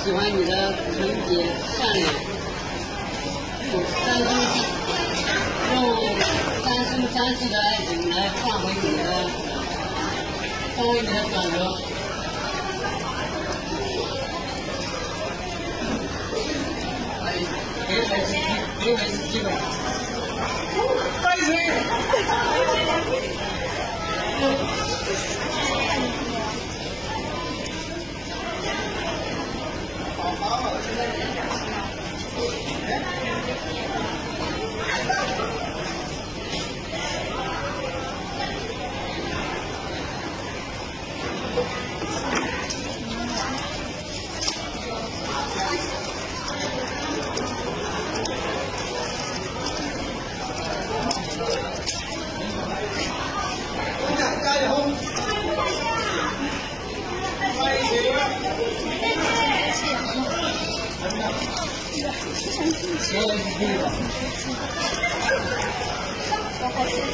喜欢你的纯洁善良，用三生三世的爱情来换回你的，转折。给我机会。开水。加油！我